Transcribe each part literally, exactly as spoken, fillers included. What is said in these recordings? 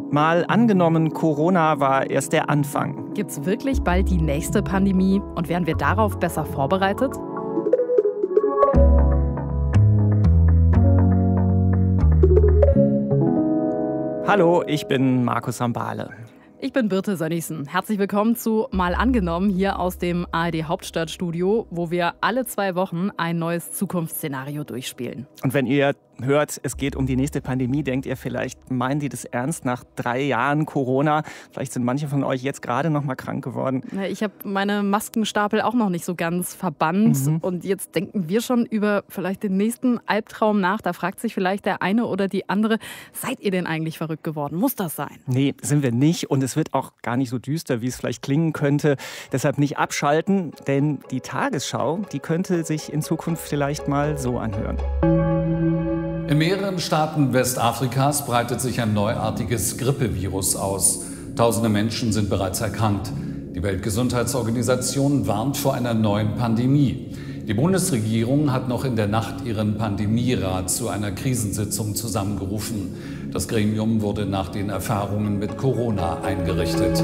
Mal angenommen, Corona war erst der Anfang. Gibt's wirklich bald die nächste Pandemie und wären wir darauf besser vorbereitet? Hallo, ich bin Markus Sambale. Ich bin Birte Sönnigsen. Herzlich willkommen zu Mal angenommen hier aus dem A R D Hauptstadtstudio, wo wir alle zwei Wochen ein neues Zukunftsszenario durchspielen. Und wenn ihr hört, es geht um die nächste Pandemie, denkt ihr vielleicht, meinen die das ernst nach drei Jahren Corona? Vielleicht sind manche von euch jetzt gerade noch mal krank geworden. Ich habe meine Maskenstapel auch noch nicht so ganz verbannt. Mhm. Und jetzt denken wir schon über vielleicht den nächsten Albtraum nach. Da fragt sich vielleicht der eine oder die andere, seid ihr denn eigentlich verrückt geworden? Muss das sein? Nee, sind wir nicht. Und es wird auch gar nicht so düster, wie es vielleicht klingen könnte. Deshalb nicht abschalten, denn die Tagesschau, die könnte sich in Zukunft vielleicht mal so anhören. In mehreren Staaten Westafrikas breitet sich ein neuartiges Grippevirus aus. Tausende Menschen sind bereits erkrankt. Die Weltgesundheitsorganisation warnt vor einer neuen Pandemie. Die Bundesregierung hat noch in der Nacht ihren Pandemierat zu einer Krisensitzung zusammengerufen. Das Gremium wurde nach den Erfahrungen mit Corona eingerichtet.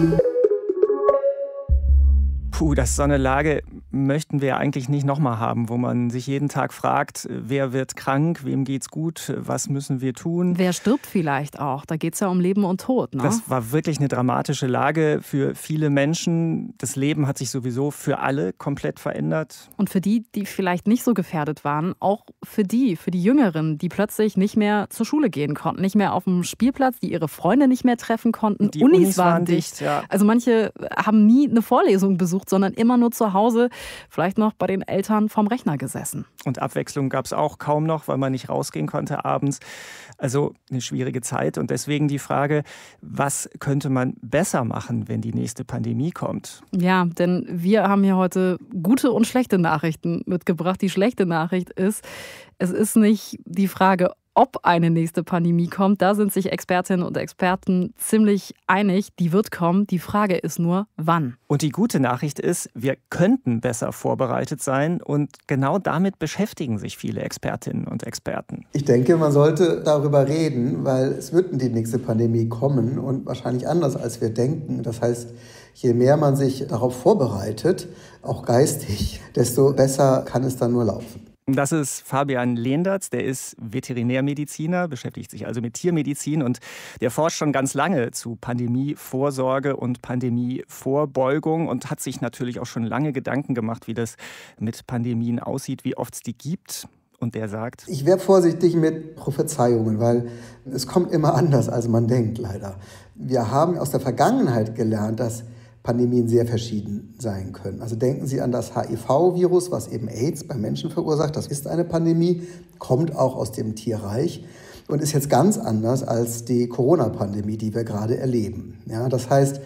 Puh, das ist so eine Lage, möchten wir eigentlich nicht nochmal haben, wo man sich jeden Tag fragt, wer wird krank, wem geht's gut, was müssen wir tun? Wer stirbt vielleicht auch? Da geht's ja um Leben und Tod, ne? Das war wirklich eine dramatische Lage für viele Menschen. Das Leben hat sich sowieso für alle komplett verändert. Und für die, die vielleicht nicht so gefährdet waren, auch für die, für die Jüngeren, die plötzlich nicht mehr zur Schule gehen konnten, nicht mehr auf dem Spielplatz, die ihre Freunde nicht mehr treffen konnten. Die Unis, Unis waren waren dicht. dicht, ja. Also manche haben nie eine Vorlesung besucht, sondern immer nur zu Hause, vielleicht noch bei den Eltern vorm Rechner gesessen. Und Abwechslung gab es auch kaum noch, weil man nicht rausgehen konnte abends. Also eine schwierige Zeit und deswegen die Frage, was könnte man besser machen, wenn die nächste Pandemie kommt? Ja, denn wir haben hier heute gute und schlechte Nachrichten mitgebracht. Die schlechte Nachricht ist, es ist nicht die Frage, ob eine nächste Pandemie kommt, da sind sich Expertinnen und Experten ziemlich einig. Die wird kommen. Die Frage ist nur, wann. Und die gute Nachricht ist, wir könnten besser vorbereitet sein. Und genau damit beschäftigen sich viele Expertinnen und Experten. Ich denke, man sollte darüber reden, weil es wird die nächste Pandemie kommen und wahrscheinlich anders, als wir denken. Das heißt, je mehr man sich darauf vorbereitet, auch geistig, desto besser kann es dann nur laufen. Das ist Fabian Lehndertz, der ist Veterinärmediziner, beschäftigt sich also mit Tiermedizin und der forscht schon ganz lange zu Pandemievorsorge und Pandemievorbeugung und hat sich natürlich auch schon lange Gedanken gemacht, wie das mit Pandemien aussieht, wie oft es die gibt. Und der sagt: Ich wäre vorsichtig mit Prophezeiungen, weil es kommt immer anders, als man denkt, leider. Wir haben aus der Vergangenheit gelernt, dass Pandemien sehr verschieden sein können. Also denken Sie an das H I V-Virus, was eben AIDS beim Menschen verursacht. Das ist eine Pandemie, kommt auch aus dem Tierreich und ist jetzt ganz anders als die Corona-Pandemie, die wir gerade erleben. Ja, das heißt,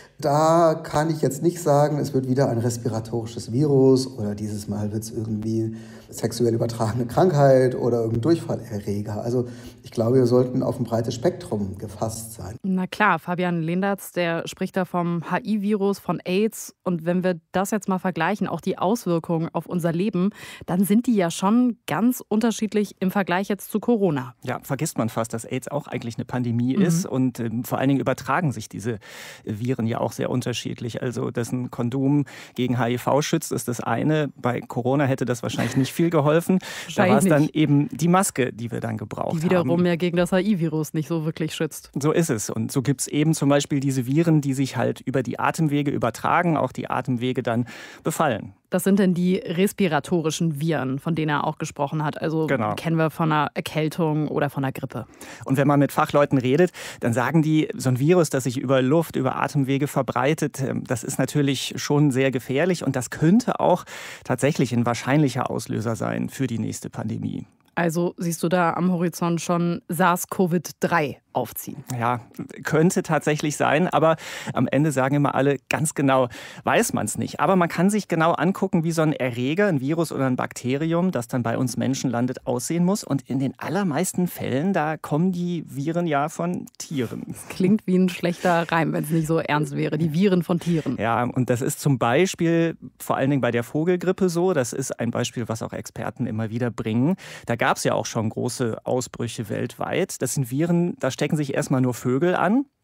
da kann ich jetzt nicht sagen, es wird wieder ein respiratorisches Virus oder dieses Mal wird es irgendwie sexuell übertragene Krankheit oder irgendein Durchfallerreger. Also ich glaube, wir sollten auf ein breites Spektrum gefasst sein. Na klar, Fabian Lehndertz, der spricht da vom H I V-Virus, von AIDS. Und wenn wir das jetzt mal vergleichen, auch die Auswirkungen auf unser Leben, dann sind die ja schon ganz unterschiedlich im Vergleich jetzt zu Corona. Ja, vergisst man fast, dass AIDS auch eigentlich eine Pandemie Mhm. ist. Und äh, vor allen Dingen übertragen sich diese Viren ja auch sehr unterschiedlich. Also, dass ein Kondom gegen H I V schützt, ist das eine. Bei Corona hätte das wahrscheinlich nicht viel geholfen. Da war es dann eben die Maske, die wir dann gebraucht haben. Die wiederum ja gegen das H I V-Virus nicht so wirklich schützt. So ist es. Und so gibt es eben zum Beispiel diese Viren, die sich halt über die Atemwege übertragen, auch die Atemwege dann befallen. Das sind denn die respiratorischen Viren, von denen er auch gesprochen hat. Also genau. Kennen wir von einer Erkältung oder von einer Grippe. Und wenn man mit Fachleuten redet, dann sagen die, so ein Virus, das sich über Luft, über Atemwege verbreitet, das ist natürlich schon sehr gefährlich. Und das könnte auch tatsächlich ein wahrscheinlicher Auslöser sein für die nächste Pandemie. Also siehst du da am Horizont schon SARS-CoV drei aufziehen? Ja, könnte tatsächlich sein, aber am Ende sagen immer alle, ganz genau weiß man es nicht. Aber man kann sich genau angucken, wie so ein Erreger, ein Virus oder ein Bakterium, das dann bei uns Menschen landet, aussehen muss. Und in den allermeisten Fällen, da kommen die Viren ja von Tieren. Das klingt wie ein schlechter Reim, wenn es nicht so ernst wäre. Die Viren von Tieren. Ja, und das ist zum Beispiel vor allen Dingen bei der Vogelgrippe so. Das ist ein Beispiel, was auch Experten immer wieder bringen. Da gab es ja auch schon große Ausbrüche weltweit. Das sind Viren, da stecken sich erstmal nur Vögel an.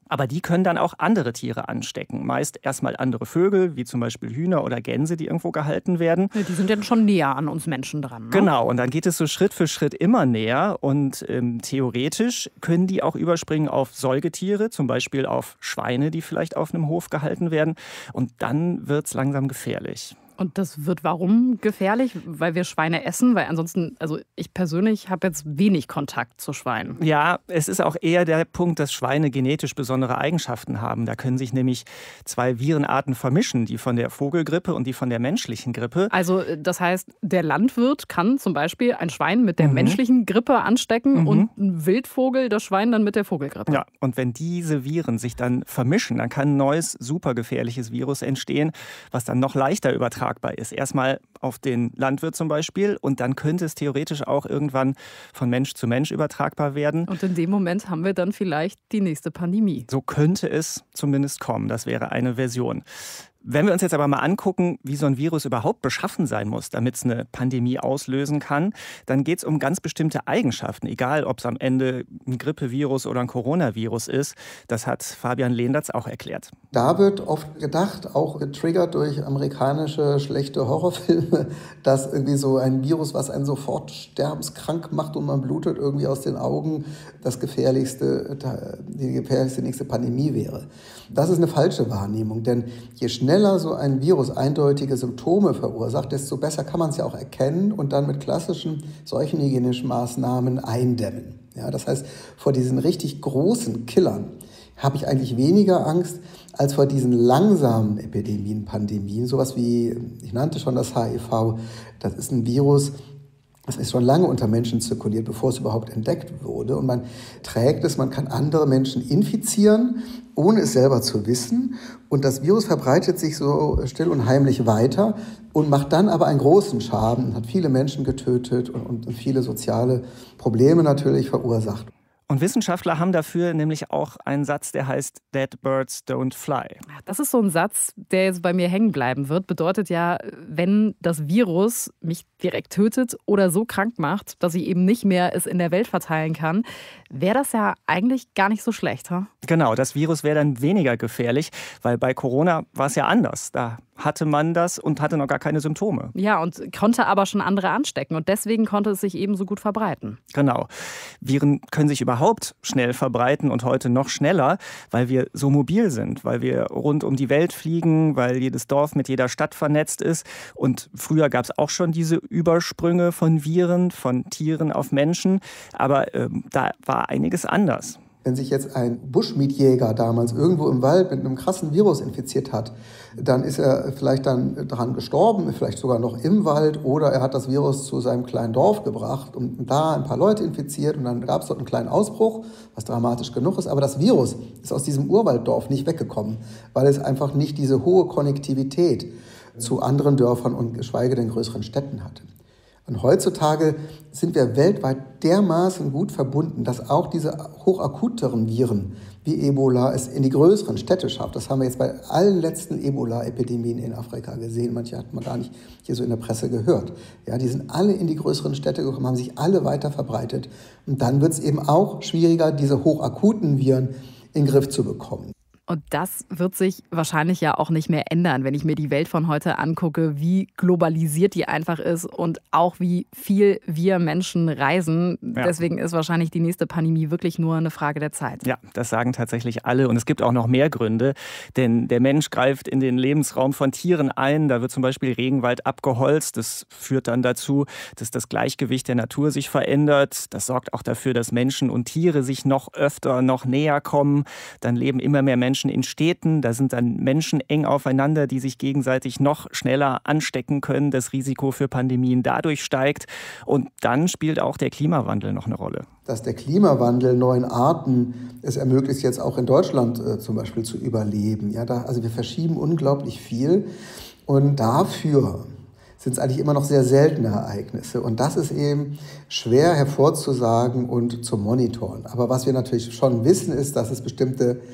Aber die können dann auch andere Tiere anstecken. Meist erstmal andere Vögel, wie zum Beispiel Hühner oder Gänse, die irgendwo gehalten werden. Ja, die sind ja schon näher an uns Menschen dran. Ne? Genau, und dann geht es so Schritt für Schritt immer näher. Und ähm, theoretisch können die auch überspringen auf Säugetiere, zum Beispiel auf Schweine, die vielleicht auf einem Hof gehalten werden. Und dann wird es langsam gefährlich. Und das wird warum gefährlich? Weil wir Schweine essen? Weil ansonsten, also ich persönlich habe jetzt wenig Kontakt zu Schweinen. Ja, es ist auch eher der Punkt, dass Schweine genetisch besondere Eigenschaften haben. Da können sich nämlich zwei Virenarten vermischen, die von der Vogelgrippe und die von der menschlichen Grippe. Also das heißt, der Landwirt kann zum Beispiel ein Schwein mit der mhm. menschlichen Grippe anstecken mhm. und ein Wildvogel das Schwein dann mit der Vogelgrippe. Ja, und wenn diese Viren sich dann vermischen, dann kann ein neues, supergefährliches Virus entstehen, was dann noch leichter übertragen ist. Erstmal auf den Landwirt zum Beispiel und dann könnte es theoretisch auch irgendwann von Mensch zu Mensch übertragbar werden. Und in dem Moment haben wir dann vielleicht die nächste Pandemie. So könnte es zumindest kommen. Das wäre eine Version. Wenn wir uns jetzt aber mal angucken, wie so ein Virus überhaupt beschaffen sein muss, damit es eine Pandemie auslösen kann, dann geht es um ganz bestimmte Eigenschaften, egal ob es am Ende ein Grippevirus oder ein Coronavirus ist. Das hat Fabian Lehndertz auch erklärt. Da wird oft gedacht, auch getriggert durch amerikanische schlechte Horrorfilme, dass irgendwie so ein Virus, was einen sofort sterbenskrank macht und man blutet irgendwie aus den Augen, das gefährlichste, die gefährlichste nächste Pandemie wäre. Das ist eine falsche Wahrnehmung, denn je schneller so ein Virus eindeutige Symptome verursacht, desto besser kann man es ja auch erkennen und dann mit klassischen seuchenhygienischen Maßnahmen eindämmen. Ja, das heißt, vor diesen richtig großen Killern habe ich eigentlich weniger Angst als vor diesen langsamen Epidemien, Pandemien. Sowas wie, ich nannte schon das H I V, das ist ein Virus, das ist schon lange unter Menschen zirkuliert, bevor es überhaupt entdeckt wurde. Und man trägt es, man kann andere Menschen infizieren, ohne es selber zu wissen. Und das Virus verbreitet sich so still und heimlich weiter und macht dann aber einen großen Schaden, hat viele Menschen getötet und, und viele soziale Probleme natürlich verursacht. Und Wissenschaftler haben dafür nämlich auch einen Satz, der heißt Dead Birds Don't Fly. Das ist so ein Satz, der jetzt bei mir hängen bleiben wird. Bedeutet ja, wenn das Virus mich direkt tötet oder so krank macht, dass ich eben nicht mehr es in der Welt verteilen kann, wäre das ja eigentlich gar nicht so schlecht. Huh? Genau, das Virus wäre dann weniger gefährlich, weil bei Corona war es ja anders. Da hatte man das und hatte noch gar keine Symptome. Ja, und konnte aber schon andere anstecken. Und deswegen konnte es sich eben so gut verbreiten. Genau. Viren können sich überhaupt schnell verbreiten und heute noch schneller, weil wir so mobil sind, weil wir rund um die Welt fliegen, weil jedes Dorf mit jeder Stadt vernetzt ist. Und früher gab es auch schon diese Übersprünge von Viren, von Tieren auf Menschen. Aber äh, da war einiges anders. Wenn sich jetzt ein Bushmeat-Jäger damals irgendwo im Wald mit einem krassen Virus infiziert hat, dann ist er vielleicht dann daran gestorben, vielleicht sogar noch im Wald, oder er hat das Virus zu seinem kleinen Dorf gebracht und da ein paar Leute infiziert und dann gab es dort einen kleinen Ausbruch, was dramatisch genug ist. Aber das Virus ist aus diesem Urwalddorf nicht weggekommen, weil es einfach nicht diese hohe Konnektivität zu anderen Dörfern und geschweige denn größeren Städten hatte. Und heutzutage sind wir weltweit dermaßen gut verbunden, dass auch diese hochakuteren Viren wie Ebola es in die größeren Städte schafft. Das haben wir jetzt bei allen letzten Ebola-Epidemien in Afrika gesehen. Manche hat man gar nicht hier so in der Presse gehört. Ja, die sind alle in die größeren Städte gekommen, haben sich alle weiter verbreitet. Und dann wird es eben auch schwieriger, diese hochakuten Viren in den Griff zu bekommen. Und das wird sich wahrscheinlich ja auch nicht mehr ändern, wenn ich mir die Welt von heute angucke, wie globalisiert die einfach ist und auch wie viel wir Menschen reisen. Ja. Deswegen ist wahrscheinlich die nächste Pandemie wirklich nur eine Frage der Zeit. Ja, das sagen tatsächlich alle. Und es gibt auch noch mehr Gründe. Denn der Mensch greift in den Lebensraum von Tieren ein. Da wird zum Beispiel Regenwald abgeholzt. Das führt dann dazu, dass das Gleichgewicht der Natur sich verändert. Das sorgt auch dafür, dass Menschen und Tiere sich noch öfter, noch näher kommen. Dann leben immer mehr Menschen in Städten, da sind dann Menschen eng aufeinander, die sich gegenseitig noch schneller anstecken können. Das Risiko für Pandemien dadurch steigt. Und dann spielt auch der Klimawandel noch eine Rolle. Dass der Klimawandel neuen Arten es ermöglicht, jetzt auch in Deutschland äh, zum Beispiel zu überleben. Ja, da, also wir verschieben unglaublich viel. Und dafür sind es eigentlich immer noch sehr seltene Ereignisse. Und das ist eben schwer hervorzusagen und zu monitoren. Aber was wir natürlich schon wissen, ist, dass es bestimmte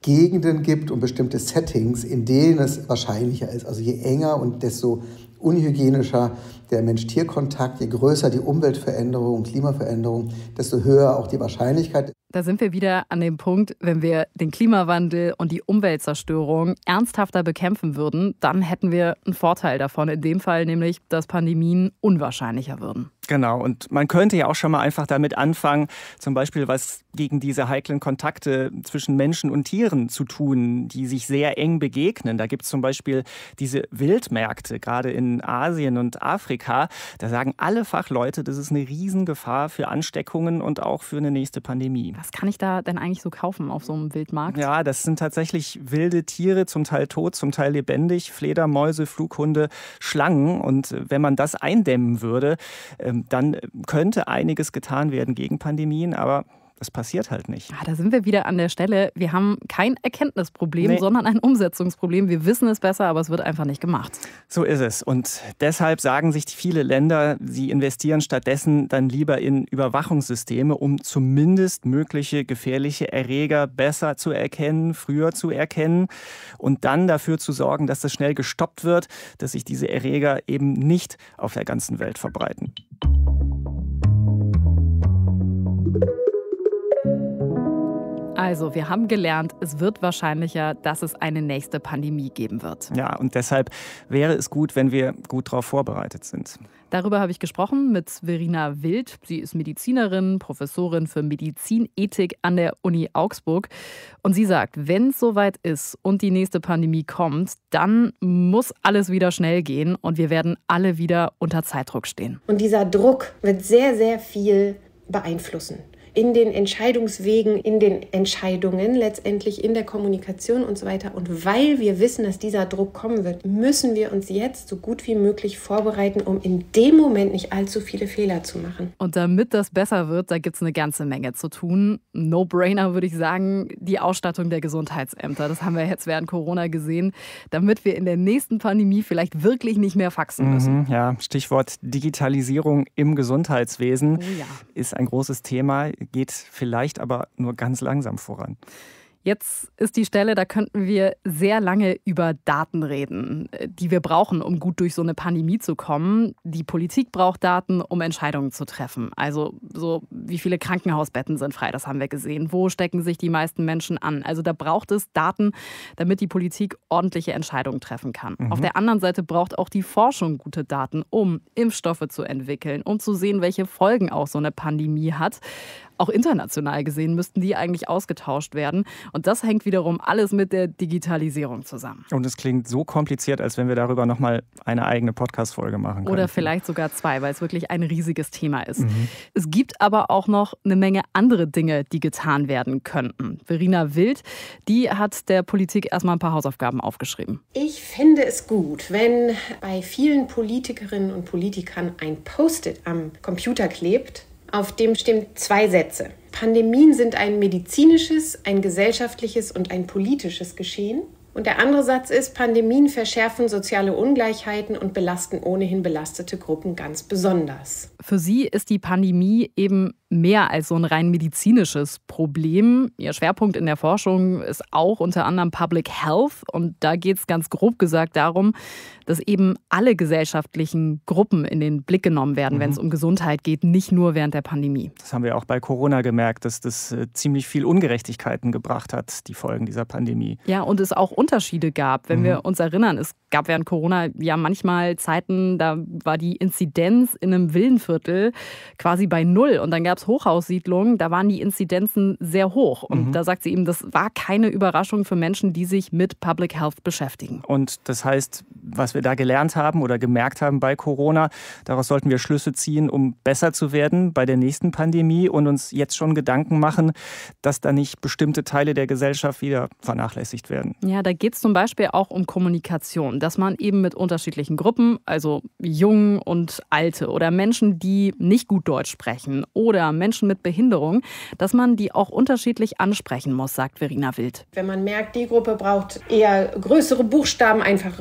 Gegenden gibt und bestimmte Settings, in denen es wahrscheinlicher ist. Also je enger und desto unhygienischer der Mensch-Tier-Kontakt, je größer die Umweltveränderung, Klimaveränderung, desto höher auch die Wahrscheinlichkeit. Da sind wir wieder an dem Punkt, wenn wir den Klimawandel und die Umweltzerstörung ernsthafter bekämpfen würden, dann hätten wir einen Vorteil davon. In dem Fall nämlich, dass Pandemien unwahrscheinlicher würden. Genau, und man könnte ja auch schon mal einfach damit anfangen, zum Beispiel was gegen diese heiklen Kontakte zwischen Menschen und Tieren zu tun, die sich sehr eng begegnen. Da gibt es zum Beispiel diese Wildmärkte, gerade in Asien und Afrika. Da sagen alle Fachleute, das ist eine Riesengefahr für Ansteckungen und auch für eine nächste Pandemie. Was kann ich da denn eigentlich so kaufen auf so einem Wildmarkt? Ja, das sind tatsächlich wilde Tiere, zum Teil tot, zum Teil lebendig, Fledermäuse, Flughunde, Schlangen. Und wenn man das eindämmen würde, dann könnte einiges getan werden gegen Pandemien, aber das passiert halt nicht. Ja, da sind wir wieder an der Stelle. Wir haben kein Erkenntnisproblem, nee. sondern ein Umsetzungsproblem. Wir wissen es besser, aber es wird einfach nicht gemacht. So ist es. Und deshalb sagen sich viele Länder, sie investieren stattdessen dann lieber in Überwachungssysteme, um zumindest mögliche gefährliche Erreger besser zu erkennen, früher zu erkennen und dann dafür zu sorgen, dass das schnell gestoppt wird, dass sich diese Erreger eben nicht auf der ganzen Welt verbreiten. Also, wir haben gelernt, es wird wahrscheinlicher, dass es eine nächste Pandemie geben wird. Ja, und deshalb wäre es gut, wenn wir gut darauf vorbereitet sind. Darüber habe ich gesprochen mit Verena Wild. Sie ist Medizinerin, Professorin für Medizinethik an der Uni Augsburg. Und sie sagt, wenn es soweit ist und die nächste Pandemie kommt, dann muss alles wieder schnell gehen und wir werden alle wieder unter Zeitdruck stehen. Und dieser Druck wird sehr, sehr viel beeinflussen. In den Entscheidungswegen, in den Entscheidungen, letztendlich in der Kommunikation und so weiter. Und weil wir wissen, dass dieser Druck kommen wird, müssen wir uns jetzt so gut wie möglich vorbereiten, um in dem Moment nicht allzu viele Fehler zu machen. Und damit das besser wird, da gibt es eine ganze Menge zu tun. No-brainer würde ich sagen, die Ausstattung der Gesundheitsämter. Das haben wir jetzt während Corona gesehen, damit wir in der nächsten Pandemie vielleicht wirklich nicht mehr faxen müssen. Mhm, ja, Stichwort Digitalisierung im Gesundheitswesen oh ja. ist ein großes Thema. Geht vielleicht aber nur ganz langsam voran. Jetzt ist die Stelle, da könnten wir sehr lange über Daten reden, die wir brauchen, um gut durch so eine Pandemie zu kommen. Die Politik braucht Daten, um Entscheidungen zu treffen. Also so, wie viele Krankenhausbetten sind frei, das haben wir gesehen. Wo stecken sich die meisten Menschen an? Also da braucht es Daten, damit die Politik ordentliche Entscheidungen treffen kann. Mhm. Auf der anderen Seite braucht auch die Forschung gute Daten, um Impfstoffe zu entwickeln, um zu sehen, welche Folgen auch so eine Pandemie hat. Auch international gesehen müssten die eigentlich ausgetauscht werden. Und das hängt wiederum alles mit der Digitalisierung zusammen. Und es klingt so kompliziert, als wenn wir darüber nochmal eine eigene Podcast-Folge machen können. Oder vielleicht sogar zwei, weil es wirklich ein riesiges Thema ist. Mhm. Es gibt aber auch noch eine Menge andere Dinge, die getan werden könnten. Verena Wild, die hat der Politik erstmal ein paar Hausaufgaben aufgeschrieben. Ich finde es gut, wenn bei vielen Politikerinnen und Politikern ein Post-it am Computer klebt, auf dem stehen zwei Sätze. Pandemien sind ein medizinisches, ein gesellschaftliches und ein politisches Geschehen. Und der andere Satz ist, Pandemien verschärfen soziale Ungleichheiten und belasten ohnehin belastete Gruppen ganz besonders. Für sie ist die Pandemie eben mehr als so ein rein medizinisches Problem. Ihr Schwerpunkt in der Forschung ist auch unter anderem Public Health. Und da geht es ganz grob gesagt darum, dass eben alle gesellschaftlichen Gruppen in den Blick genommen werden, mhm. wenn es um Gesundheit geht, nicht nur während der Pandemie. Das haben wir auch bei Corona gemerkt, dass das äh, ziemlich viel Ungerechtigkeiten gebracht hat, die Folgen dieser Pandemie. Ja, und es auch Unterschiede gab. Wenn mhm. wir uns erinnern, es gab während Corona ja manchmal Zeiten, da war die Inzidenz in einem Villenviertel quasi bei null. Und dann gab es Hochhaussiedlungen, da waren die Inzidenzen sehr hoch. Und mhm. da sagt sie eben, das war keine Überraschung für Menschen, die sich mit Public Health beschäftigen. Und das heißt, was wir da gelernt haben oder gemerkt haben bei Corona, daraus sollten wir Schlüsse ziehen, um besser zu werden bei der nächsten Pandemie und uns jetzt schon Gedanken machen, dass da nicht bestimmte Teile der Gesellschaft wieder vernachlässigt werden. Ja, da geht es zum Beispiel auch um Kommunikation, dass man eben mit unterschiedlichen Gruppen, also Jungen und Alte oder Menschen, die nicht gut Deutsch sprechen oder Menschen mit Behinderung, dass man die auch unterschiedlich ansprechen muss, sagt Verena Wild. Wenn man merkt, die Gruppe braucht eher größere Buchstaben, einfachere Sprache,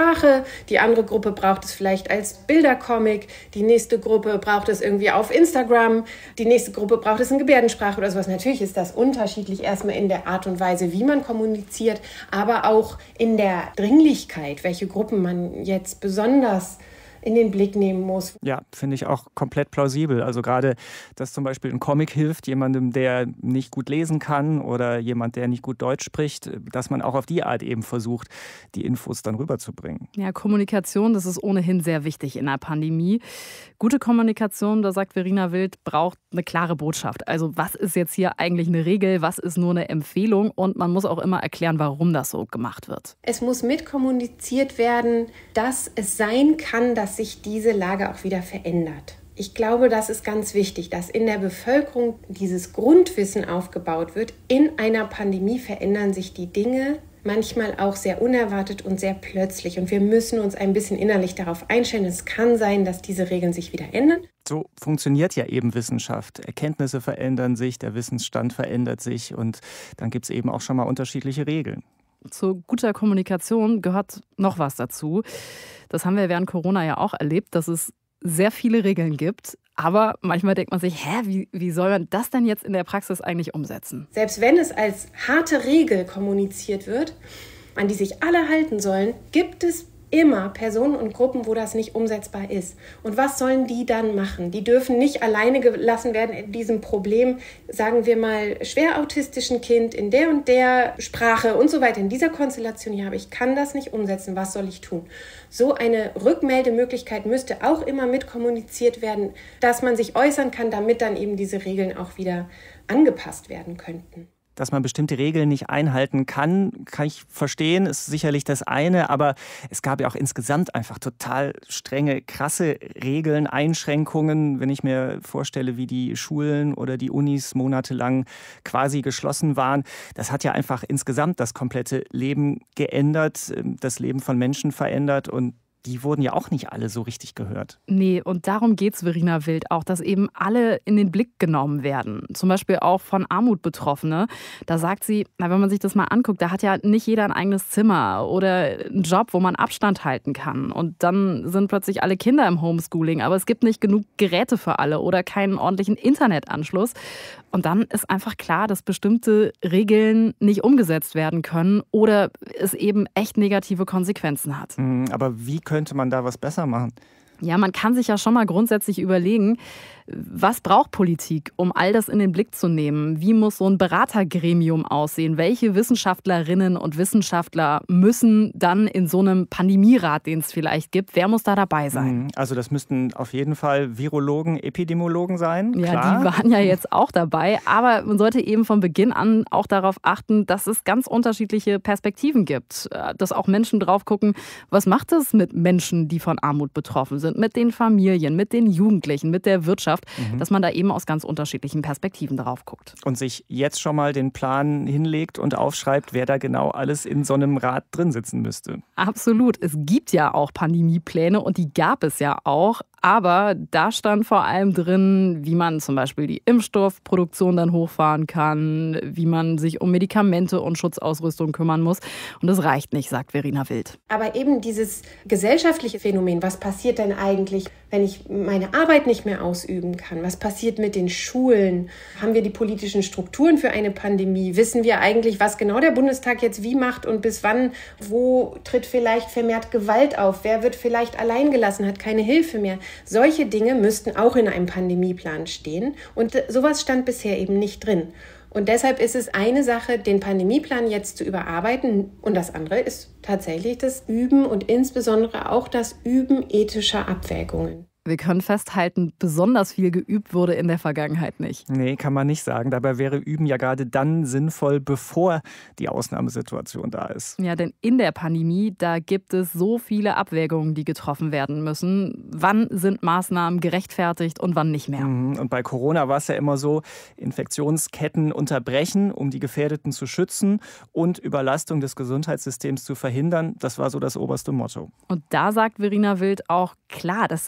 Sprache, die andere Gruppe braucht es vielleicht als Bildercomic, die nächste Gruppe braucht es irgendwie auf Instagram, die nächste Gruppe braucht es in Gebärdensprache oder sowas. Natürlich ist das unterschiedlich erstmal in der Art und Weise, wie man kommuniziert, aber auch in der Dringlichkeit, welche Gruppen man jetzt besonders in den Blick nehmen muss. Ja, finde ich auch komplett plausibel. Also gerade, dass zum Beispiel ein Comic hilft, jemandem, der nicht gut lesen kann oder jemand, der nicht gut Deutsch spricht, dass man auch auf die Art eben versucht, die Infos dann rüberzubringen. Ja, Kommunikation, das ist ohnehin sehr wichtig in der Pandemie. Gute Kommunikation, da sagt Verena Wild, braucht eine klare Botschaft. Also was ist jetzt hier eigentlich eine Regel, was ist nur eine Empfehlung? Und man muss auch immer erklären, warum das so gemacht wird. Es muss mitkommuniziert werden, dass es sein kann, dass sich diese Lage auch wieder verändert. Ich glaube, das ist ganz wichtig, dass in der Bevölkerung dieses Grundwissen aufgebaut wird. In einer Pandemie verändern sich die Dinge manchmal auch sehr unerwartet und sehr plötzlich. Und wir müssen uns ein bisschen innerlich darauf einstellen. Es kann sein, dass diese Regeln sich wieder ändern. So funktioniert ja eben Wissenschaft. Erkenntnisse verändern sich, der Wissensstand verändert sich und dann gibt es eben auch schon mal unterschiedliche Regeln. Zu guter Kommunikation gehört noch was dazu. Das haben wir während Corona ja auch erlebt, dass es sehr viele Regeln gibt. Aber manchmal denkt man sich, hä, wie, wie soll man das denn jetzt in der Praxis eigentlich umsetzen? Selbst wenn es als harte Regel kommuniziert wird, an die sich alle halten sollen, gibt es immer Personen und Gruppen, wo das nicht umsetzbar ist. Und was sollen die dann machen? Die dürfen nicht alleine gelassen werden in diesem Problem, sagen wir mal, schwer autistischen Kind in der und der Sprache und so weiter. In dieser Konstellation hier habe ich kann das nicht umsetzen. Was soll ich tun? So eine Rückmeldemöglichkeit müsste auch immer mitkommuniziert werden, dass man sich äußern kann, damit dann eben diese Regeln auch wieder angepasst werden könnten. Dass man bestimmte Regeln nicht einhalten kann, kann ich verstehen, ist sicherlich das eine. Aber es gab ja auch insgesamt einfach total strenge, krasse Regeln, Einschränkungen. Wenn ich mir vorstelle, wie die Schulen oder die Unis monatelang quasi geschlossen waren. Das hat ja einfach insgesamt das komplette Leben geändert, das Leben von Menschen verändert und die wurden ja auch nicht alle so richtig gehört. Nee, und darum geht es Verena Wild auch, dass eben alle in den Blick genommen werden. Zum Beispiel auch von Armut Betroffene. Da sagt sie, na, wenn man sich das mal anguckt, da hat ja nicht jeder ein eigenes Zimmer oder einen Job, wo man Abstand halten kann. Und dann sind plötzlich alle Kinder im Homeschooling, aber es gibt nicht genug Geräte für alle oder keinen ordentlichen Internetanschluss. Und dann ist einfach klar, dass bestimmte Regeln nicht umgesetzt werden können oder es eben echt negative Konsequenzen hat. Aber wie könnte man da was besser machen? Ja, man kann sich ja schon mal grundsätzlich überlegen, was braucht Politik, um all das in den Blick zu nehmen? Wie muss so ein Beratergremium aussehen? Welche Wissenschaftlerinnen und Wissenschaftler müssen dann in so einem Pandemierat, den es vielleicht gibt, wer muss da dabei sein? Also das müssten auf jeden Fall Virologen, Epidemiologen sein, ja, klar. Die waren ja jetzt auch dabei, aber man sollte eben von Beginn an auch darauf achten, dass es ganz unterschiedliche Perspektiven gibt. Dass auch Menschen drauf gucken, was macht es mit Menschen, die von Armut betroffen sind, mit den Familien, mit den Jugendlichen, mit der Wirtschaft, mhm. dass man da eben aus ganz unterschiedlichen Perspektiven drauf guckt. Und sich jetzt schon mal den Plan hinlegt und aufschreibt, wer da genau alles in so einem Rat drin sitzen müsste. Absolut. Es gibt ja auch Pandemiepläne und die gab es ja auch. Aber da stand vor allem drin, wie man zum Beispiel die Impfstoffproduktion dann hochfahren kann, wie man sich um Medikamente und Schutzausrüstung kümmern muss. Und das reicht nicht, sagt Verena Wild. Aber eben dieses gesellschaftliche Phänomen, was passiert denn eigentlich, wenn ich meine Arbeit nicht mehr ausüben kann? Was passiert mit den Schulen? Haben wir die politischen Strukturen für eine Pandemie? Wissen wir eigentlich, was genau der Bundestag jetzt wie macht und bis wann? Wo tritt vielleicht vermehrt Gewalt auf? Wer wird vielleicht allein gelassen, hat keine Hilfe mehr? Solche Dinge müssten auch in einem Pandemieplan stehen und sowas stand bisher eben nicht drin. Und deshalb ist es eine Sache, den Pandemieplan jetzt zu überarbeiten und das andere ist tatsächlich das Üben und insbesondere auch das Üben ethischer Abwägungen. Wir können festhalten, besonders viel geübt wurde in der Vergangenheit nicht. Nee, kann man nicht sagen. Dabei wäre Üben ja gerade dann sinnvoll, bevor die Ausnahmesituation da ist. Ja, denn in der Pandemie, da gibt es so viele Abwägungen, die getroffen werden müssen. Wann sind Maßnahmen gerechtfertigt und wann nicht mehr? Und bei Corona war es ja immer so, Infektionsketten unterbrechen, um die Gefährdeten zu schützen und Überlastung des Gesundheitssystems zu verhindern. Das war so das oberste Motto. Und da sagt Verena Wild auch, klar, das sind natürlich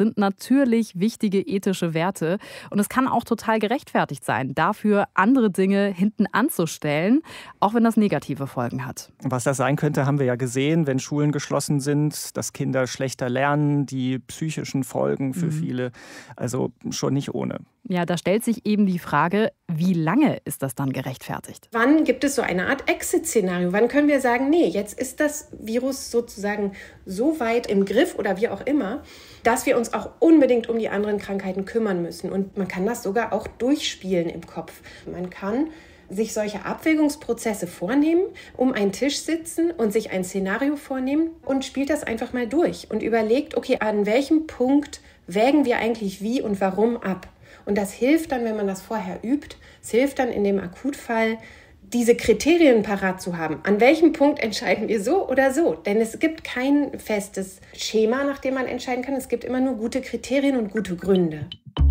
natürlich wichtige ethische Werte. Und es kann auch total gerechtfertigt sein, dafür andere Dinge hinten anzustellen, auch wenn das negative Folgen hat. Was das sein könnte, haben wir ja gesehen, wenn Schulen geschlossen sind, dass Kinder schlechter lernen, die psychischen Folgen für mhm. viele, also schon nicht ohne. Ja, da stellt sich eben die Frage, wie lange ist das dann gerechtfertigt? Wann gibt es so eine Art Exit-Szenario? Wann können wir sagen, nee, jetzt ist das Virus sozusagen so weit im Griff oder wie auch immer, dass wir uns auch unbedingt um die anderen Krankheiten kümmern müssen. Und man kann das sogar auch durchspielen im Kopf. Man kann sich solche Abwägungsprozesse vornehmen, um einen Tisch sitzen und sich ein Szenario vornehmen und spielt das einfach mal durch und überlegt, okay, an welchem Punkt wägen wir eigentlich wie und warum ab? Und das hilft dann, wenn man das vorher übt, es hilft dann in dem Akutfall, diese Kriterien parat zu haben. An welchem Punkt entscheiden wir so oder so? Denn es gibt kein festes Schema, nach dem man entscheiden kann. Es gibt immer nur gute Kriterien und gute Gründe.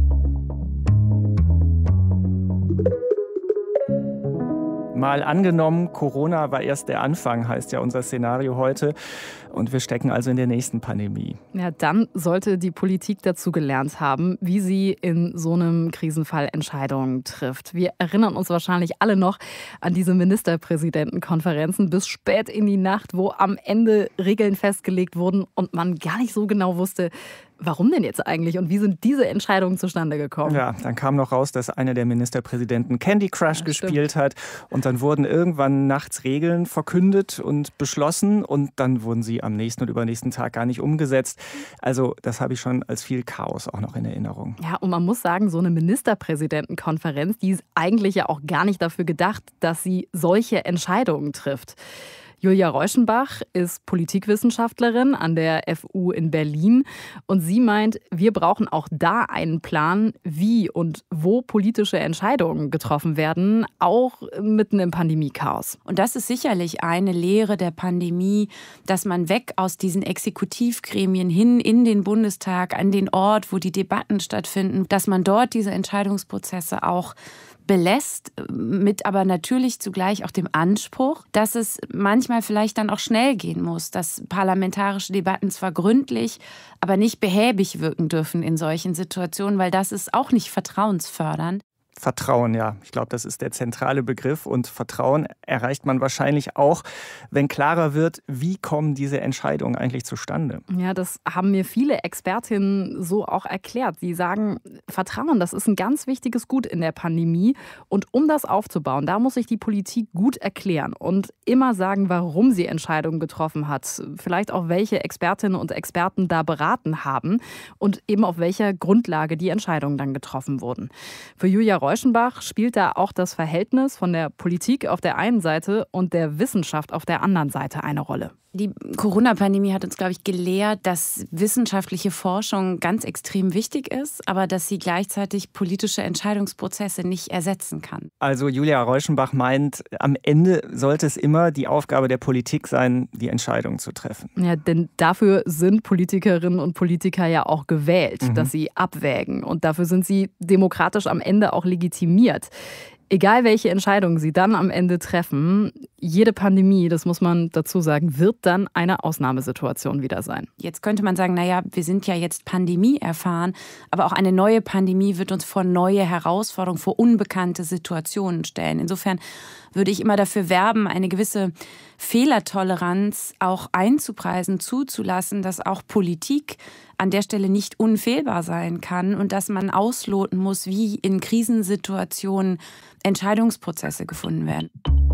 Mal angenommen, Corona war erst der Anfang, heißt ja unser Szenario heute. Und wir stecken also in der nächsten Pandemie. Ja, dann sollte die Politik dazu gelernt haben, wie sie in so einem Krisenfall Entscheidungen trifft. Wir erinnern uns wahrscheinlich alle noch an diese Ministerpräsidentenkonferenzen bis spät in die Nacht, wo am Ende Regeln festgelegt wurden und man gar nicht so genau wusste, warum denn jetzt eigentlich und wie sind diese Entscheidungen zustande gekommen? Ja, dann kam noch raus, dass einer der Ministerpräsidenten Candy Crush ja, gespielt stimmt. hat und dann wurden irgendwann nachts Regeln verkündet und beschlossen und dann wurden sie am nächsten und übernächsten Tag gar nicht umgesetzt. Also das habe ich schon als viel Chaos auch noch in Erinnerung. Ja, und man muss sagen, so eine Ministerpräsidentenkonferenz, die ist eigentlich ja auch gar nicht dafür gedacht, dass sie solche Entscheidungen trifft. Julia Reuschenbach ist Politikwissenschaftlerin an der F U in Berlin und sie meint, wir brauchen auch da einen Plan, wie und wo politische Entscheidungen getroffen werden, auch mitten im Pandemiechaos. Und das ist sicherlich eine Lehre der Pandemie, dass man weg aus diesen Exekutivgremien hin in den Bundestag, an den Ort, wo die Debatten stattfinden, dass man dort diese Entscheidungsprozesse auch belässt, mit aber natürlich zugleich auch dem Anspruch, dass es manchmal vielleicht dann auch schnell gehen muss, dass parlamentarische Debatten zwar gründlich, aber nicht behäbig wirken dürfen in solchen Situationen, weil das ist auch nicht vertrauensfördernd. Vertrauen, ja. Ich glaube, das ist der zentrale Begriff. Und Vertrauen erreicht man wahrscheinlich auch, wenn klarer wird, wie kommen diese Entscheidungen eigentlich zustande. Ja, das haben mir viele Expertinnen so auch erklärt. Sie sagen, Vertrauen, das ist ein ganz wichtiges Gut in der Pandemie. Und um das aufzubauen, da muss sich die Politik gut erklären und immer sagen, warum sie Entscheidungen getroffen hat. Vielleicht auch, welche Expertinnen und Experten da beraten haben und eben auf welcher Grundlage die Entscheidungen dann getroffen wurden. Für Julia Reuschenbach spielt da auch das Verhältnis von der Politik auf der einen Seite und der Wissenschaft auf der anderen Seite eine Rolle. Die Corona-Pandemie hat uns, glaube ich, gelehrt, dass wissenschaftliche Forschung ganz extrem wichtig ist, aber dass sie gleichzeitig politische Entscheidungsprozesse nicht ersetzen kann. Also Julia Reuschenbach meint, am Ende sollte es immer die Aufgabe der Politik sein, die Entscheidung zu treffen. Ja, denn dafür sind Politikerinnen und Politiker ja auch gewählt, Mhm. dass sie abwägen. Und dafür sind sie demokratisch am Ende auch legitimiert. Egal welche Entscheidungen sie dann am Ende treffen, jede Pandemie, das muss man dazu sagen, wird dann eine Ausnahmesituation wieder sein. Jetzt könnte man sagen, naja, wir sind ja jetzt Pandemie erfahren, aber auch eine neue Pandemie wird uns vor neue Herausforderungen, vor unbekannte Situationen stellen. Insofern würde ich immer dafür werben, eine gewisse Fehlertoleranz auch einzupreisen, zuzulassen, dass auch Politik an der Stelle nicht unfehlbar sein kann und dass man ausloten muss, wie in Krisensituationen Entscheidungsprozesse gefunden werden.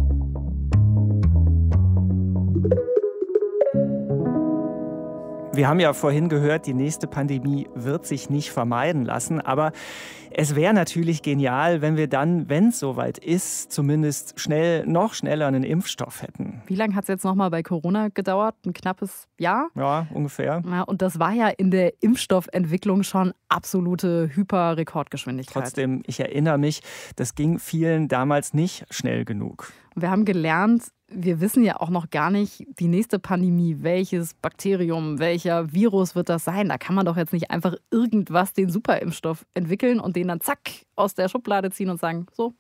Wir haben ja vorhin gehört, die nächste Pandemie wird sich nicht vermeiden lassen. Aber es wäre natürlich genial, wenn wir dann, wenn es soweit ist, zumindest schnell, noch schneller einen Impfstoff hätten. Wie lange hat es jetzt nochmal bei Corona gedauert? Ein knappes Jahr? Ja, ungefähr. Ja, und das war ja in der Impfstoffentwicklung schon absolute Hyper-Rekordgeschwindigkeit. Trotzdem, ich erinnere mich, das ging vielen damals nicht schnell genug. Wir haben gelernt, wir wissen ja auch noch gar nicht, die nächste Pandemie, welches Bakterium, welcher Virus wird das sein? Da kann man doch jetzt nicht einfach irgendwas, den Superimpfstoff entwickeln und den dann zack aus der Schublade ziehen und sagen, so,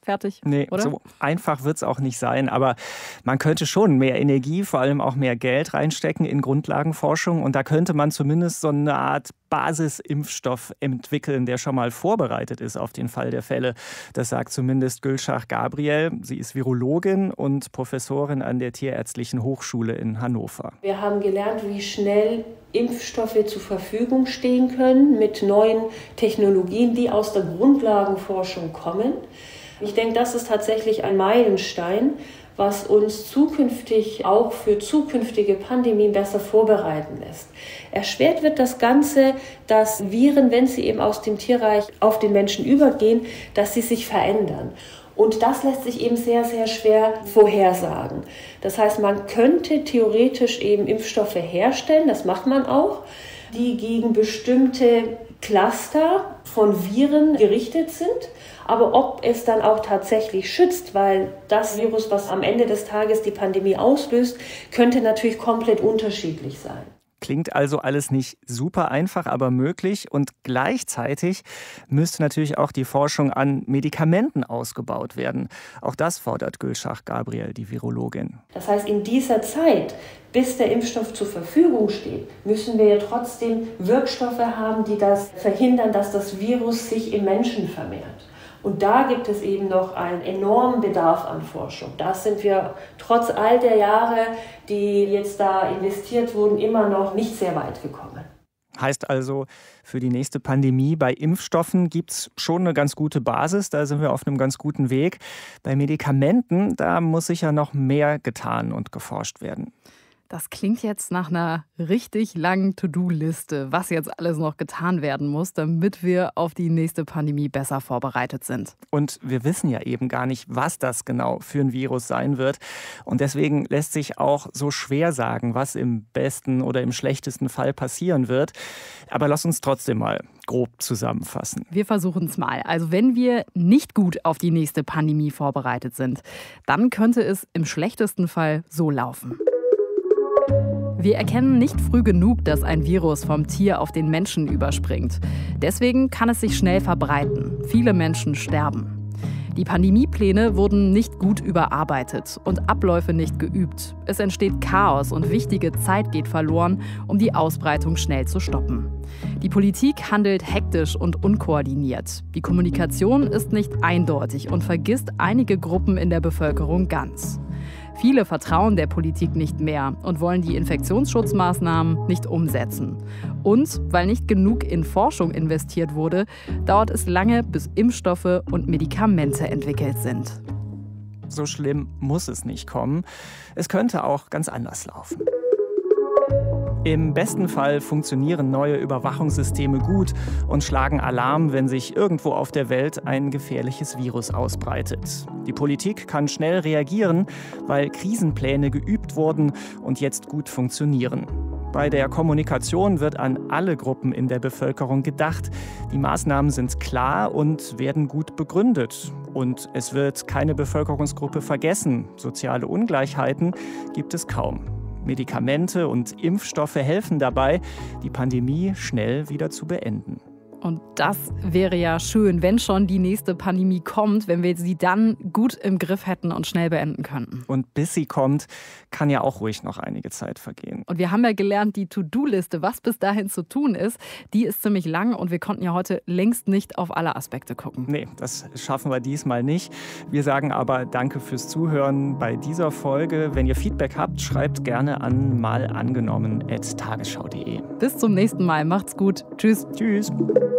fertig, nee, oder? So einfach wird es auch nicht sein, aber man könnte schon mehr Energie, vor allem auch mehr Geld reinstecken in Grundlagenforschung und da könnte man zumindest so eine Art Basisimpfstoff entwickeln, der schon mal vorbereitet ist auf den Fall der Fälle. Das sagt zumindest Gülşah Gabriel. Sie ist Virologin und Professorin an der Tierärztlichen Hochschule in Hannover. Wir haben gelernt, wie schnell Impfstoffe zur Verfügung stehen können mit neuen Technologien, die aus der Grundlagenforschung kommen. Ich denke, das ist tatsächlich ein Meilenstein, was uns zukünftig auch für zukünftige Pandemien besser vorbereiten lässt. Erschwert wird das Ganze, dass Viren, wenn sie eben aus dem Tierreich auf den Menschen übergehen, dass sie sich verändern. Und das lässt sich eben sehr, sehr schwer vorhersagen. Das heißt, man könnte theoretisch eben Impfstoffe herstellen, das macht man auch, die gegen bestimmte Cluster von Viren gerichtet sind. Aber ob es dann auch tatsächlich schützt, weil das Virus, was am Ende des Tages die Pandemie auslöst, könnte natürlich komplett unterschiedlich sein. Klingt also alles nicht super einfach, aber möglich. Und gleichzeitig müsste natürlich auch die Forschung an Medikamenten ausgebaut werden. Auch das fordert Gülşah Gabriel, die Virologin. Das heißt, in dieser Zeit, bis der Impfstoff zur Verfügung steht, müssen wir ja trotzdem Wirkstoffe haben, die das verhindern, dass das Virus sich im Menschen vermehrt. Und da gibt es eben noch einen enormen Bedarf an Forschung. Da sind wir trotz all der Jahre, die jetzt da investiert wurden, immer noch nicht sehr weit gekommen. Heißt also, für die nächste Pandemie bei Impfstoffen gibt es schon eine ganz gute Basis. Da sind wir auf einem ganz guten Weg. Bei Medikamenten, da muss sicher noch mehr getan und geforscht werden. Das klingt jetzt nach einer richtig langen To-Do-Liste, was jetzt alles noch getan werden muss, damit wir auf die nächste Pandemie besser vorbereitet sind. Und wir wissen ja eben gar nicht, was das genau für ein Virus sein wird. Und deswegen lässt sich auch so schwer sagen, was im besten oder im schlechtesten Fall passieren wird. Aber lass uns trotzdem mal grob zusammenfassen. Wir versuchen es mal. Also wenn wir nicht gut auf die nächste Pandemie vorbereitet sind, dann könnte es im schlechtesten Fall so laufen. Wir erkennen nicht früh genug, dass ein Virus vom Tier auf den Menschen überspringt. Deswegen kann es sich schnell verbreiten. Viele Menschen sterben. Die Pandemiepläne wurden nicht gut überarbeitet und Abläufe nicht geübt. Es entsteht Chaos und wichtige Zeit geht verloren, um die Ausbreitung schnell zu stoppen. Die Politik handelt hektisch und unkoordiniert. Die Kommunikation ist nicht eindeutig und vergisst einige Gruppen in der Bevölkerung ganz. Viele vertrauen der Politik nicht mehr und wollen die Infektionsschutzmaßnahmen nicht umsetzen. Und weil nicht genug in Forschung investiert wurde, dauert es lange, bis Impfstoffe und Medikamente entwickelt sind. So schlimm muss es nicht kommen. Es könnte auch ganz anders laufen. Im besten Fall funktionieren neue Überwachungssysteme gut und schlagen Alarm, wenn sich irgendwo auf der Welt ein gefährliches Virus ausbreitet. Die Politik kann schnell reagieren, weil Krisenpläne geübt wurden und jetzt gut funktionieren. Bei der Kommunikation wird an alle Gruppen in der Bevölkerung gedacht. Die Maßnahmen sind klar und werden gut begründet. Und es wird keine Bevölkerungsgruppe vergessen. Soziale Ungleichheiten gibt es kaum. Medikamente und Impfstoffe helfen dabei, die Pandemie schnell wieder zu beenden. Und das wäre ja schön, wenn schon die nächste Pandemie kommt, wenn wir sie dann gut im Griff hätten und schnell beenden könnten. Und bis sie kommt, kann ja auch ruhig noch einige Zeit vergehen. Und wir haben ja gelernt, die To-Do-Liste, was bis dahin zu tun ist, die ist ziemlich lang und wir konnten ja heute längst nicht auf alle Aspekte gucken. Nee, das schaffen wir diesmal nicht. Wir sagen aber danke fürs Zuhören bei dieser Folge. Wenn ihr Feedback habt, schreibt gerne an malangenommen at tagesschau punkt de. Bis zum nächsten Mal. Macht's gut. Tschüss. Tschüss.